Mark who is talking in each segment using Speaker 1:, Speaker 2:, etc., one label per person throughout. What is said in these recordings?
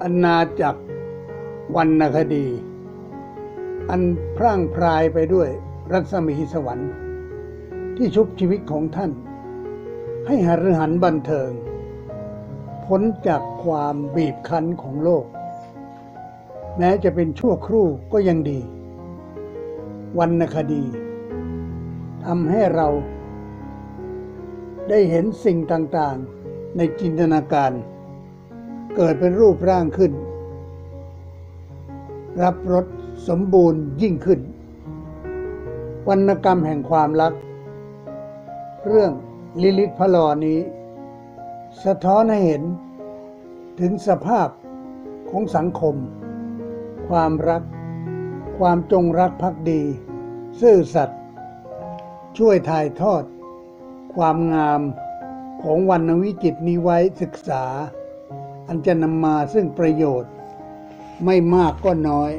Speaker 1: อาณาจักรวรรณคดีอันพร่างพรายไปด้วยรัศมีสวรรค์ที่ชุบชีวิตของท่านให้หฤหันบันเทิงพ้นจากความบีบคั้นของโลกแม้จะเป็นชั่วครู่ก็ยังดีวรรณคดีทำให้เราได้เห็นสิ่งต่างๆในจินตนาการเกิดเป็นรูปร่างขึ้นรับรสสมบูรณ์ยิ่งขึ้นวรรณกรรมแห่งความรักเรื่องลิลิตพลอนี้สะท้อนให้เห็นถึงสภาพของสังคมความรักความจงรักภักดีซื่อสัตย์ช่วยถ่ายทอดความงามของวรรณวิจิตรนี้ไว้ศึกษาอันจะนำมาซึ่งประโยชน์ไม่มากก็น้อย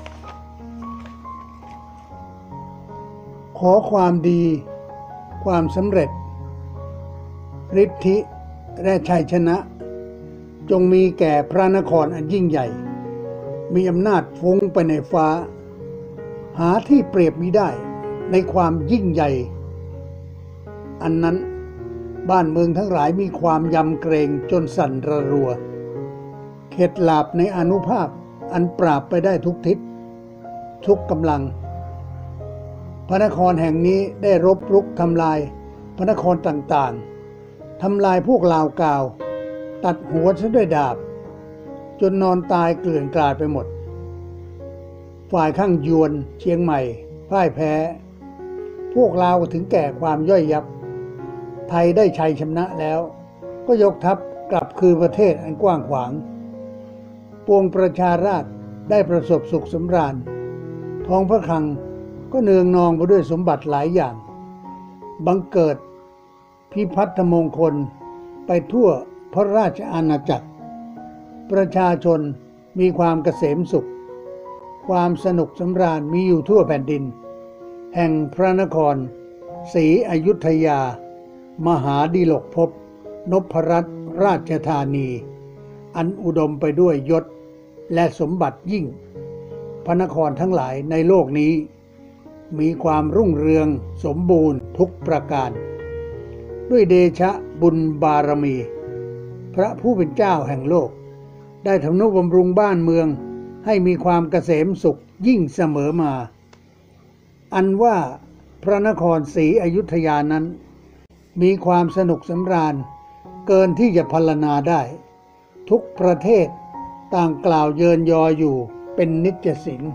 Speaker 1: ขอความดีความสำเร็จฤทธิและชัยชนะจงมีแก่พระนครอันยิ่งใหญ่มีอำนาจฟุ้งไปในฟ้าหาที่เปรียบมิได้ในความยิ่งใหญ่อันนั้นบ้านเมืองทั้งหลายมีความยำเกรงจนสั่นระรัวเข็ดหลาบในอานุภาพอันปราบไปได้ทุกทิศทุกกำลังพระนครแห่งนี้ได้รบรุกทำลายพระนครต่างๆทำลายพวกลาวกาวตัดหัวซะด้วยดาบจนนอนตายเกลื่อนกลาดไปหมดฝ่ายข้างยวนเชียงใหม่พ่ายแพ้พวกลาวถึงแก่ความย่อยยับไทยได้ชัยชนะแล้วก็ยกทัพกลับคืนประเทศอันกว้างขวางปวงประชาราษฎร์ได้ประสบสุขสำราญท้องพระคลังก็เนืองนองไปด้วยสมบัติหลายอย่างบังเกิดพิพัฒนมงคลไปทั่วพระราชอาณาจักรประชาชนมีความเกษมสุขความสนุกสำราญมีอยู่ทั่วแผ่นดินแห่งพระนครศรีอยุธยามหาดิลกภพนพรัตน์ราชธานีอันอุดมไปด้วยยศและสมบัติยิ่งพระนครทั้งหลายในโลกนี้มีความรุ่งเรืองสมบูรณ์ทุกประการด้วยเดชะบุญบารมีพระผู้เป็นเจ้าแห่งโลกได้ทำนุบำรุงบ้านเมืองให้มีความเกษมสุขยิ่งเสมอมาอันว่าพระนครศรีอยุธยานั้นมีความสนุกสำราญเกินที่จะพรรณนาได้ทุกประเทศต่างกล่าวเยินยออยู่เป็นนิจสิน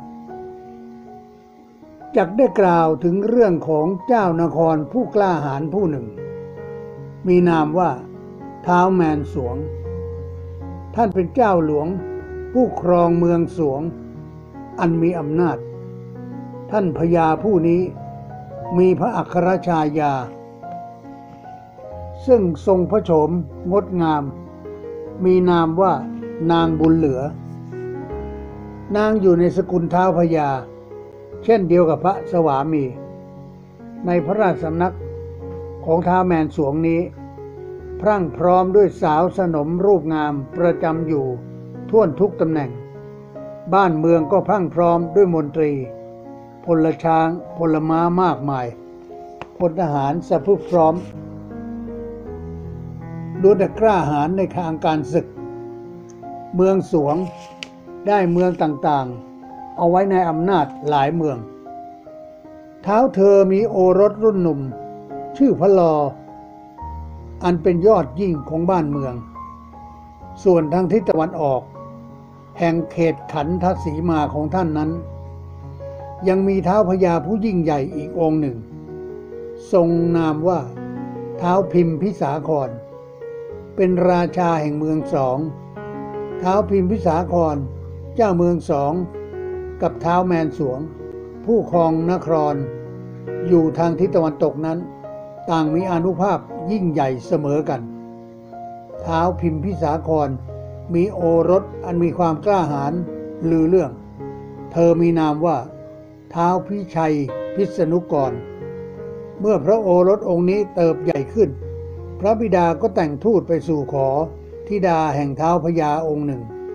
Speaker 1: จักได้กล่าวถึงเรื่องของเจ้านครผู้กล้าหาญผู้หนึ่งมีนามว่าท้าวแมนสวงท่านเป็นเจ้าหลวงผู้ครองเมืองสวงอันมีอำนาจท่านพญาผู้นี้มีพระอัครฉายาซึ่งทรงพระโฉมงดงามมีนามว่านางบุญเหลือนางอยู่ในสกุลท้าวพญาเช่นเดียวกับพระสวามีในพระราชสำนักของท้าวแมนสวงนี้พรั่งพร้อมด้วยสาวสนมรูปงามประจำอยู่ทั่วทุกตำแหน่งบ้านเมืองก็พรั่งพร้อมด้วยมนตรีพลช้างพลม้ามากมายพลทหารสะพรึบพร้อมล้วนแต่กล้าหาญในทางการศึกเมืองสวงได้เมืองต่างๆเอาไว้ในอำนาจหลายเมืองท้าวเธอมีโอรสรุ่นหนุ่มชื่อพระลออันเป็นยอดยิ่งของบ้านเมืองส่วนทางทิศตะวันออกแห่งเขตขันธสีมาของท่านนั้นยังมีท้าวพญาผู้ยิ่งใหญ่อีกองค์หนึ่งทรงนามว่าท้าวพิมพิสาครเป็นราชาแห่งเมืองสองท้าวพิมพิสาครเจ้าเมืองสองกับท้าวแมนสวงผู้ครองนครอยู่ทางทิศตะวันตกนั้นต่างมีอานุภาพยิ่งใหญ่เสมอกันท้าวพิมพิสาครมีโอรสอันมีความกล้าหาญลือเรื่องเธอมีนามว่าท้าวพิชัยพิษณุกรเมื่อพระโอรสองค์นี้เติบใหญ่ขึ้นพระบิดาก็แต่งทูตไปสู่ขอธิดาแห่งท้าวพญาองค์หนึ่ง พ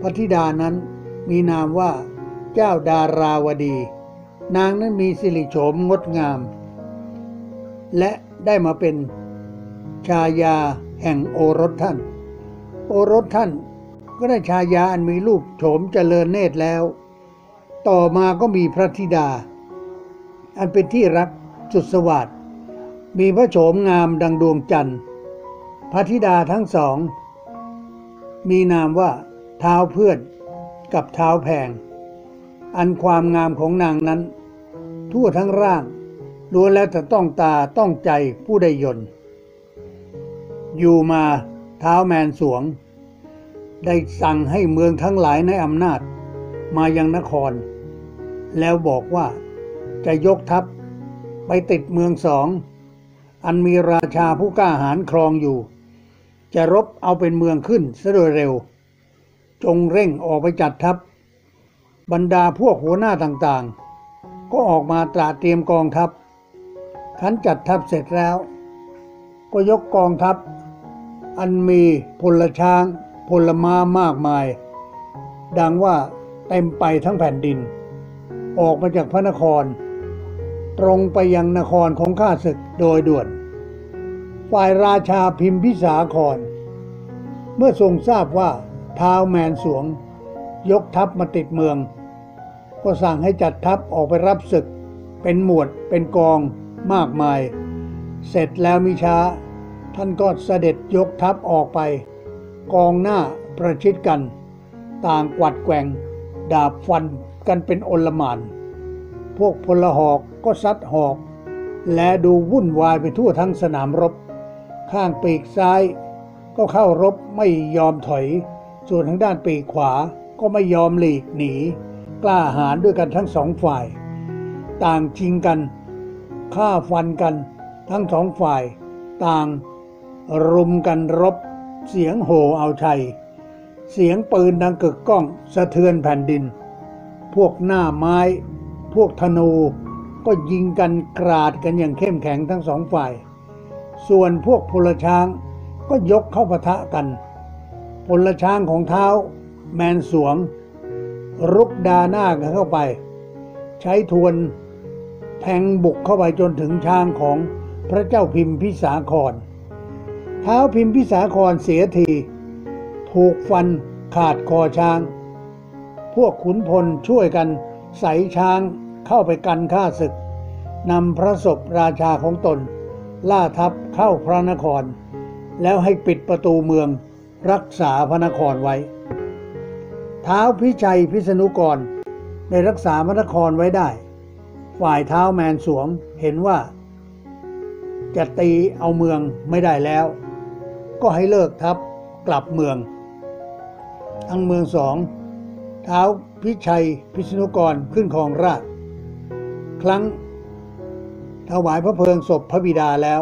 Speaker 1: ระธิดานั้นมีนามว่าเจ้าดาราวดี นางนั้นมีสิริโฉมงดงามและได้มาเป็นชายาแห่งโอรสท่านโอรสท่านก็ได้ชายาอันมีรูปโฉมเจริญเนตรแล้วต่อมาก็มีพระธิดาอันเป็นที่รักสุดสวัสดิ์มีพระโฉมงามดังดวงจันทร์พระธิดาทั้งสองมีนามว่าเท้าเพื่อนกับเท้าแพงอันความงามของนางนั้นทั่วทั้งร่างล้วนแล้วแต่ต้องตาต้องใจผู้ใดยนต์อยู่มาเท้าแมนสวงได้สั่งให้เมืองทั้งหลายในอำนาจมายังนครแล้วบอกว่าจะยกทัพไปติดเมืองสองอันมีราชาผู้กล้าหาญครองอยู่จะรบเอาเป็นเมืองขึ้นซะโดยเร็วจงเร่งออกไปจัดทัพบรรดาพวกหัวหน้าต่างๆก็ออกมาตระเตรียมกองทัพขันจัดทัพเสร็จแล้วก็ยกกองทัพอันมีพลช้างพลม้ามากมายดังว่าเต็มไปทั้งแผ่นดินออกมาจากพระนครตรงไปยังนครของข้าศึกโดยด่วนฝ่ายราชาพิมพิสาครเมื่อทรงทราบว่าท้าวแมนสวงยกทัพมาติดเมืองก็สั่งให้จัดทัพออกไปรับศึกเป็นหมวดเป็นกองมากมายเสร็จแล้วมิช้าท่านก็เสด็จยกทัพออกไปกองหน้าประชิดกันต่างกวัดแกว่งดาบฟันกันเป็นโอลหม่านพวกพลหอกก็ซัดหอกและดูวุ่นวายไปทั่วทั้งสนามรบข้างปีกซ้ายก็เข้ารบไม่ยอมถอยส่วนทางด้านปีกขวาก็ไม่ยอมหลีกหนีกล้าหาญด้วยกันทั้งสองฝ่ายต่างชิงกันฆ่าฟันกันทั้งสองฝ่ายต่างรุมกันรบเสียงโห่เอาชัยเสียงปืนดังกึกก้องสะเทือนแผ่นดินพวกหน้าไม้พวกธนูก็ยิงกันกราดกันอย่างเข้มแข็งทั้งสองฝ่ายส่วนพวกพลช้างก็ยกเข้าปะทะกันพลช้างของเท้าแมนสวงรุกดาหน้ากันเข้าไปใช้ทวนแทงบุกเข้าไปจนถึงช้างของพระเจ้าพิมพิสาครเท้าพิมพิสาครเสียทีถูกฟันขาดคอช้างพวกขุนพลช่วยกันใส่ช้างเข้าไปกันฆ่าศึกนำพระศพราชาของตนล่าทัพเข้าพระนครแล้วให้ปิดประตูเมืองรักษาพระนครไว้ท้าวพิชัยพิษณุกรได้รักษาพระนครไว้ได้ฝ่ายท้าวแมนสวงเห็นว่าจะตีเอาเมืองไม่ได้แล้วก็ให้เลิกทัพกลับเมืองทั้งเมืองสองท้าวพิชัยพิษณุกรขึ้นครองราชย์ครั้งถวายพระเพลิงศพพระบิดาแล้ว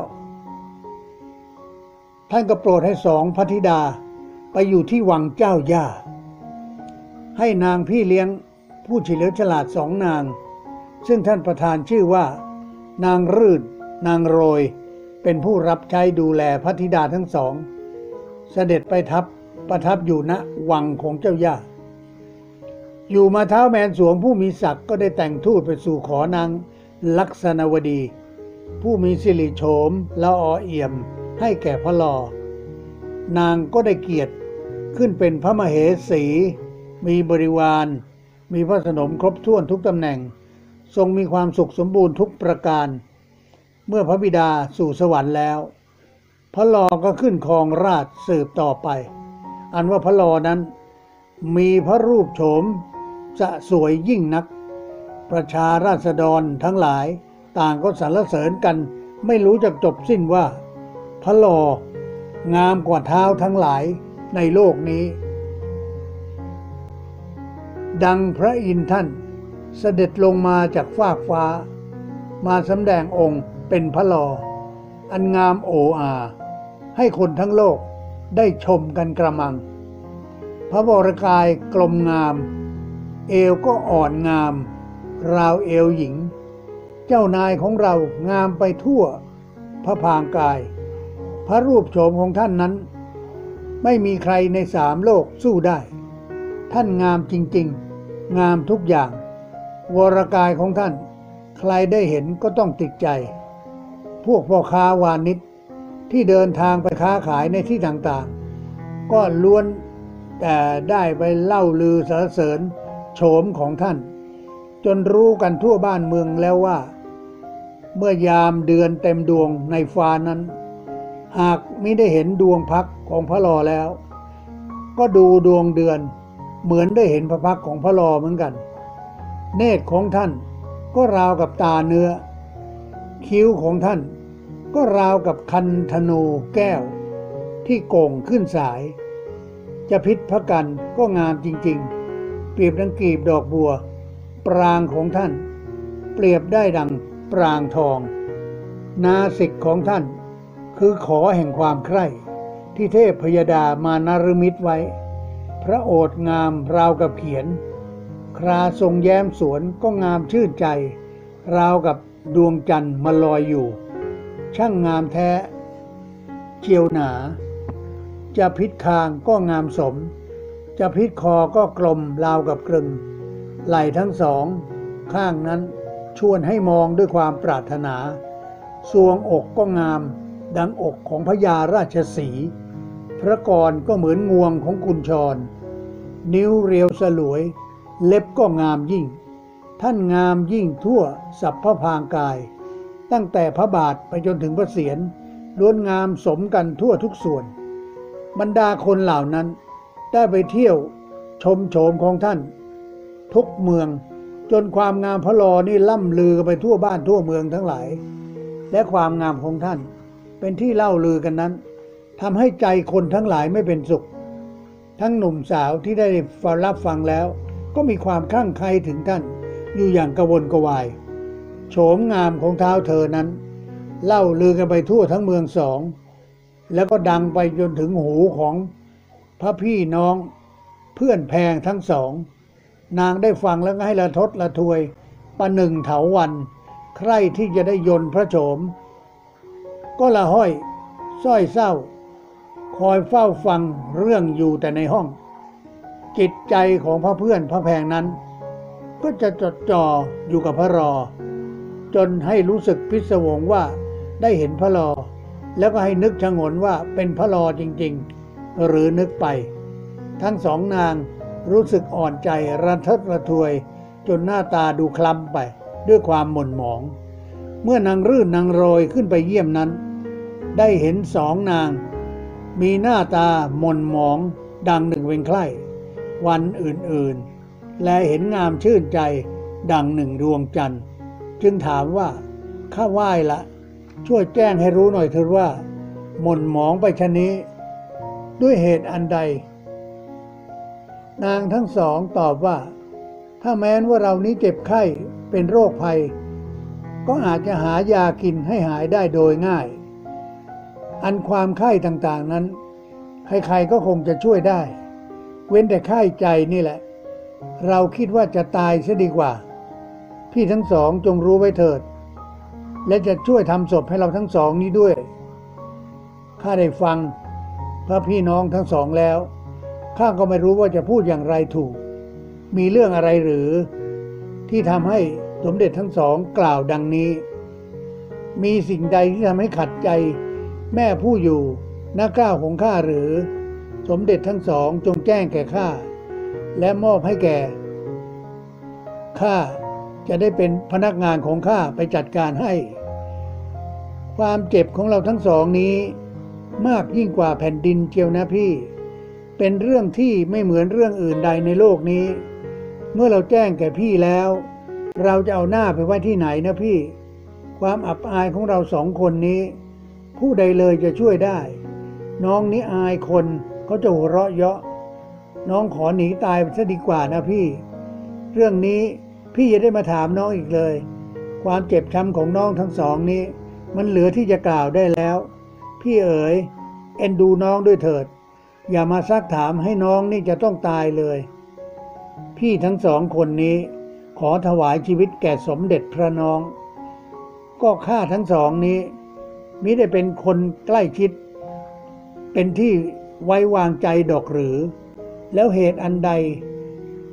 Speaker 1: ท่านก็โปรดให้สองพระธิดาไปอยู่ที่วังเจ้าย่าให้นางพี่เลี้ยงผู้เฉลียวฉลาดสองนางซึ่งท่านประธานชื่อว่านางรื่นนางโรยเป็นผู้รับใช้ดูแลพระธิดาทั้งสองเสด็จไปประทับอยู่ณวังของเจ้าย่าอยู่มาท้าวแมนสวงผู้มีศักดิ์ก็ได้แต่งทูตไปสู่ขอนางลักษณวดีผู้มีสิริโฉมละออเอี่ยมให้แก่พระลอนางก็ได้เกียรติขึ้นเป็นพระมเหสีมีบริวารมีพระสนมครบถ้วนทุกตำแหน่งทรงมีความสุขสมบูรณ์ทุกประการเมื่อพระบิดาสู่สวรรค์แล้วพระลอก็ขึ้นครองราชย์สืบต่อไปอันว่าพระลอนั้นมีพระรูปโฉมสะสวยยิ่งนักประชาราษฎรทั้งหลายต่างก็สรรเสริญกันไม่รู้จักจบสิ้นว่าพระลองามกว่าเท้าทั้งหลายในโลกนี้ดังพระอินทร์ท่านเสด็จลงมาจากฟากฟ้ามาสำแดงองค์เป็นพระลออันงามโออาให้คนทั้งโลกได้ชมกันกระมังพระวรกายกลมงามเอวก็อ่อนงามราวเอวหญิงเจ้านายของเรางามไปทั่วพระพางกายพระรูปโฉมของท่านนั้นไม่มีใครในสามโลกสู้ได้ท่านงามจริงๆงามทุกอย่างวรกายของท่านใครได้เห็นก็ต้องติดใจพวกพ่อค้าวานิชที่เดินทางไปค้าขายในที่ต่างๆก็ล้วนแต่ได้ไปเล่าลือสรรเสริญโฉมของท่านจนรู้กันทั่วบ้านเมืองแล้วว่าเมื่อยามเดือนเต็มดวงในฟ้านั้นหากมิได้เห็นดวงพักของพระลอแล้วก็ดูดวงเดือนเหมือนได้เห็นพระพักของพระลอเหมือนกันเนตรของท่านก็ราวกับตาเนื้อคิ้วของท่านก็ราวกับคันธนูแก้วที่โก่งขึ้นสายจะพิษพระกันก็งามจริงๆเปรียบดังกลีบดอกบัวปรางของท่านเปรียบได้ดังปรางทองนาสิกของท่านคือขอแห่งความใคร่ที่เทพพยดามานรมิตไว้พระโอษฐ์งามราวกับเขียนคราทรงแย้มสวนก็งามชื่นใจราวกับดวงจันทร์มาลอยอยู่ช่างงามแท้เจียวหนาจะพิษคางก็งามสมจะพิษคอก็กลมราวกับกลึงไหล่ทั้งสองข้างนั้นชวนให้มองด้วยความปรารถนาทรวงอกก็งามดังอกของพญาราชสีห์พระกรก็เหมือนงวงของกุญชรนิ้วเรียวสลวยเล็บก็งามยิ่งท่านงามยิ่งทั่วสัพพพางกายตั้งแต่พระบาทไปจนถึงพระเศียรล้วนงามสมกันทั่วทุกส่วนบรรดาคนเหล่านั้นได้ไปเที่ยวชมโฉมของท่านทุกเมืองจนความงามพระลอนี่ล่ำลือกันไปทั่วบ้านทั่วเมืองทั้งหลายและความงามของท่านเป็นที่เล่าลือกันนั้นทำให้ใจคนทั้งหลายไม่เป็นสุขทั้งหนุ่มสาวที่ได้รับฟังแล้วก็มีความคลั่งไคล้ถึงท่านอยู่อย่างกระวนกระวายโฉมงามของเท้าเธอนั้นเล่าลือกันไปทั่วทั้งเมืองสองแล้วก็ดังไปจนถึงหูของพระพี่น้องเพื่อนแพงทั้งสองนางได้ฟังแล้วก็ให้ระทดระทวยประหนึ่งเถาวัลย์ใคร่ที่จะได้ยนต์พระโฉมก็ละห้อยสร้อยเศร้าคอยเฝ้าฟังเรื่องอยู่แต่ในห้องจิตใจของพระเพื่อนพระแพงนั้นก็จะจดจ่ออยู่กับพระรอจนให้รู้สึกพิศวงว่าได้เห็นพระลอแล้วก็ให้นึกชงนว่าเป็นพระลอจริงๆหรือนึกไปทั้งสองนางรู้สึกอ่อนใจระทดระทวยจนหน้าตาดูคล้ำไปด้วยความหม่นหมองเมื่อนางรื่นนางโรยขึ้นไปเยี่ยมนั้นได้เห็นสองนางมีหน้าตาหม่นหมองดังหนึ่งเป็นใคร่วันอื่นๆและเห็นงามชื่นใจดังหนึ่งดวงจันทร์จึงถามว่าข้าไหว้ละช่วยแจ้งให้รู้หน่อยเถิดว่าหม่นหมองไปชะนี้ด้วยเหตุอันใดนางทั้งสองตอบว่าถ้าแม้นว่าเรานี้เจ็บไข้เป็นโรคภัยก็อาจจะหายากินให้หายได้โดยง่ายอันความไข้ต่างๆนั้นใครๆก็คงจะช่วยได้เว้นแต่ไข้ใจนี่แหละเราคิดว่าจะตายซะดีกว่าพี่ทั้งสองจงรู้ไว้เถิดและจะช่วยทำศพให้เราทั้งสองนี้ด้วยข้าได้ฟังพระพี่น้องทั้งสองแล้วข้าก็ไม่รู้ว่าจะพูดอย่างไรถูกมีเรื่องอะไรหรือที่ทำให้สมเด็จทั้งสองกล่าวดังนี้มีสิ่งใดที่ทำให้ขัดใจแม่ผู้อยู่ณเกล้าของข้าหรือสมเด็จทั้งสองจงแจ้งแก่ข้าและมอบให้แก่ข้าจะได้เป็นพนักงานของข้าไปจัดการให้ความเจ็บของเราทั้งสองนี้มากยิ่งกว่าแผ่นดินเจียวนะพี่เป็นเรื่องที่ไม่เหมือนเรื่องอื่นใดในโลกนี้เมื่อเราแจ้งแก่พี่แล้วเราจะเอาหน้าไปไว้ที่ไหนนะพี่ความอับอายของเราสองคนนี้ผู้ใดเลยจะช่วยได้น้องนี้อายคนเขาจะหัวเราะเยาะน้องขอหนีตายไปซะดีกว่านะพี่เรื่องนี้พี่อย่าได้มาถามน้องอีกเลยความเจ็บช้ำของน้องทั้งสองนี้มันเหลือที่จะกล่าวได้แล้วพี่เอ๋ยเอ็นดูน้องด้วยเถิดอย่ามาซักถามให้น้องนี่จะต้องตายเลยพี่ทั้งสองคนนี้ขอถวายชีวิตแก่สมเด็จพระน้องก็ข้าทั้งสองนี้มิได้เป็นคนใกล้ชิดเป็นที่ไว้วางใจดอกหรือแล้วเหตุอันใด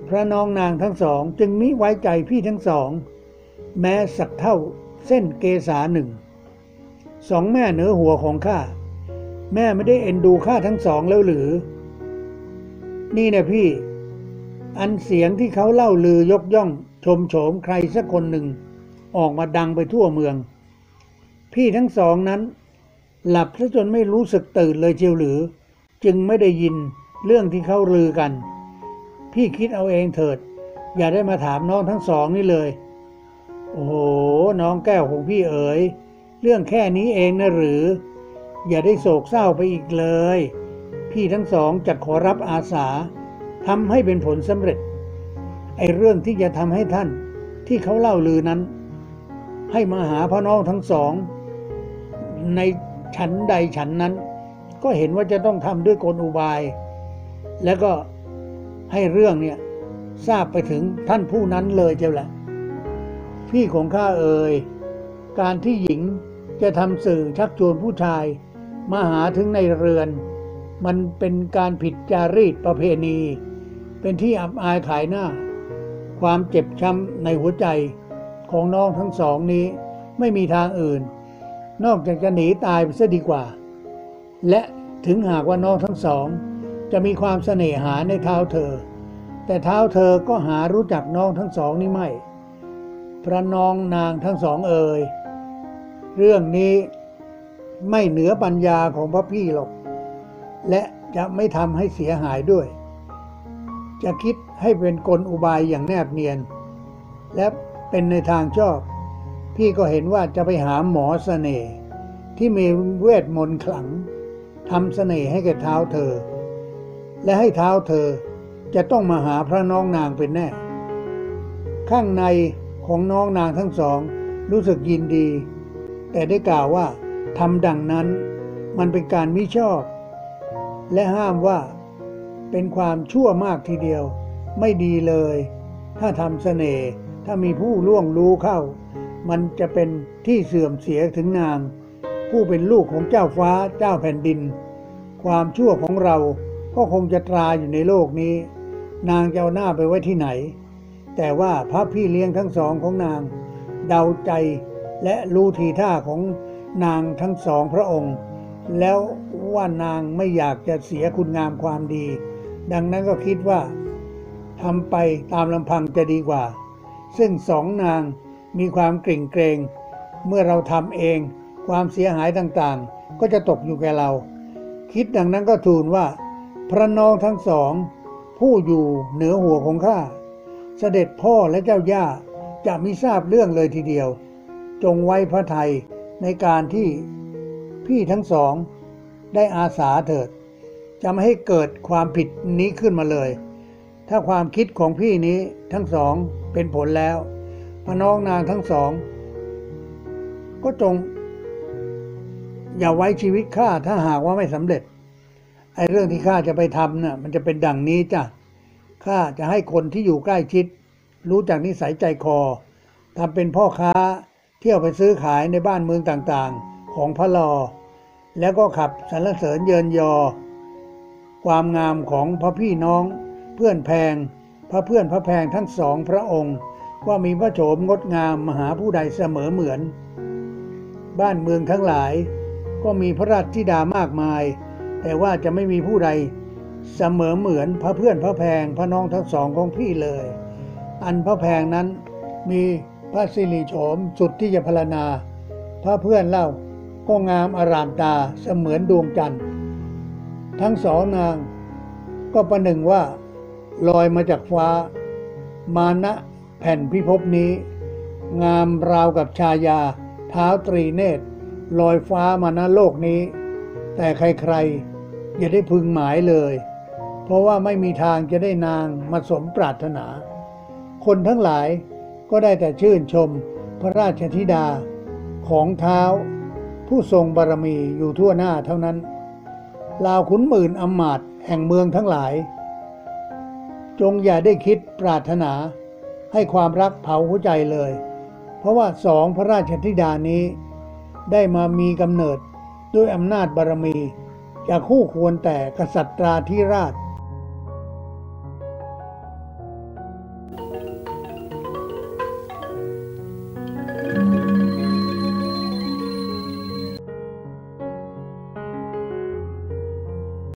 Speaker 1: พระน้องนางทั้งสองจึงมิไว้ใจพี่ทั้งสองแม้สักเท่าเส้นเกษาหนึ่งสองแม่เหนือหัวของข้าแม่ไม่ได้เอ็นดูข้าทั้งสองแล้วหรือนี่นะพี่อันเสียงที่เขาเล่าลือยกย่องชมโฉมใครสักคนหนึ่งออกมาดังไปทั่วเมืองพี่ทั้งสองนั้นหลับซะจนไม่รู้สึกตื่นเลยเชียวหรือจึงไม่ได้ยินเรื่องที่เขาลือกันพี่คิดเอาเองเถิดอย่าได้มาถามน้องทั้งสองนี่เลยโอ้โหน้องแก้วของพี่เอ๋ยเรื่องแค่นี้เองนะหรืออย่าได้โศกเศร้าไปอีกเลยพี่ทั้งสองจะขอรับอาสาทำให้เป็นผลสำเร็จไอ้เรื่องที่จะทำให้ท่านที่เขาเล่าลือนั้นให้มาหาพ่อน้องทั้งสองในฉันใดฉันนั้นก็เห็นว่าจะต้องทำด้วยกลอุบายแล้วก็ให้เรื่องเนี่ยทราบไปถึงท่านผู้นั้นเลยเจ้าแหละพี่ของข้าเอ่ยการที่หญิงจะทำสื่อชักชวนผู้ชายมาหาถึงในเรือนมันเป็นการผิดจารีตประเพณีเป็นที่อับอายขายหน้าความเจ็บช้ำในหัวใจของน้องทั้งสองนี้ไม่มีทางอื่นนอกจากจะหนีตายไปซะดีกว่าและถึงหากว่าน้องทั้งสองจะมีความเสน่หาในเท้าเธอแต่เท้าเธอก็หารู้จักน้องทั้งสองนี้ไม่พระน้องนางทั้งสองเอ่ยเรื่องนี้ไม่เหนือปัญญาของพระพี่หรอกและจะไม่ทำให้เสียหายด้วยจะคิดให้เป็นกลอุบายอย่างแนบเนียนและเป็นในทางชอบพี่ก็เห็นว่าจะไปหาหมอเสน่ห์ที่มีเวทมนต์ขลังทำเสน่ห์ให้แก่เท้าเธอและให้เท้าเธอจะต้องมาหาพระน้องนางเป็นแน่ข้างในของน้องนางทั้งสองรู้สึกยินดีแต่ได้กล่าวว่าทำดังนั้นมันเป็นการมิชอบและห้ามว่าเป็นความชั่วมากทีเดียวไม่ดีเลยถ้าทำเสน่ห์ถ้ามีผู้ล่วงรู้เข้ามันจะเป็นที่เสื่อมเสียถึงนางผู้เป็นลูกของเจ้าฟ้าเจ้าแผ่นดินความชั่วของเราก็คงจะตราอยู่ในโลกนี้นางจะเอาหน้าไปไว้ที่ไหนแต่ว่าพระพี่เลี้ยงทั้งสองของนางเดาใจและรู้ทีท่าของนางทั้งสองพระองค์แล้วว่านางไม่อยากจะเสียคุณงามความดีดังนั้นก็คิดว่าทำไปตามลำพังจะดีกว่าซึ่งสองนางมีความเกรงเกรงเมื่อเราทำเองความเสียหายต่างๆก็จะตกอยู่แก่เราคิดดังนั้นก็ทูลว่าพระน้องทั้งสองผู้อยู่เหนือหัวของข้าเสด็จพ่อและเจ้าย่าจะมิทราบเรื่องเลยทีเดียวจงไว้พระทัยในการที่พี่ทั้งสองได้อาสาเถิดจะไม่ให้เกิดความผิดนี้ขึ้นมาเลยถ้าความคิดของพี่นี้ทั้งสองเป็นผลแล้วพระน้องนางทั้งสองก็จงอย่าไว้ชีวิตข้าถ้าหากว่าไม่สำเร็จไอ้เรื่องที่ข้าจะไปทำน่ะมันจะเป็นดังนี้จ้ะข้าจะให้คนที่อยู่ใกล้ชิดรู้จักนิสัยใจคอทำเป็นพ่อค้าเที่ยวไปซื้อขายในบ้านเมืองต่างๆของพระลอแล้วก็ขับสรรเสริญเยินยอความงามของพระพี่น้องเพื่อนแพงพระเพื่อนพระแพงทั้งสองพระองค์ว่ามีพระโฉมงดงามมหาผู้ใดเสมอเหมือนบ้านเมืองทั้งหลายก็มีพระราชธิดามากมายแต่ว่าจะไม่มีผู้ใดเสมอเหมือนพระเพื่อนพระแพงพระน้องทั้งสองของพี่เลยอันพระแพงนั้นมีพระสิริโฉมสุดที่จะพรรณนาพระเพื่อนเล่าก็งามอารามตาเสมือนดวงจันทร์ทั้งสองนางก็ประหนึ่งว่าลอยมาจากฟ้ามาณแผ่นพิภพนี้งามราวกับชายาเท้าตรีเนตรลอยฟ้ามาณโลกนี้แต่ใครๆอย่าได้พึงหมายเลยเพราะว่าไม่มีทางจะได้นางมาสมปรารถนาคนทั้งหลายก็ได้แต่ชื่นชมพระราชธิดาของเท้าผู้ทรงบารมีอยู่ทั่วหน้าเท่านั้นเหล่าขุนหมื่นอำมาตย์แห่งเมืองทั้งหลายจงอย่าได้คิดปรารถนาให้ความรักเผาหัวใจเลยเพราะว่าสองพระราชธิดานี้ได้มามีกำเนิดด้วยอำนาจบารมีจะคู่ควรแต่กษัตราธิราช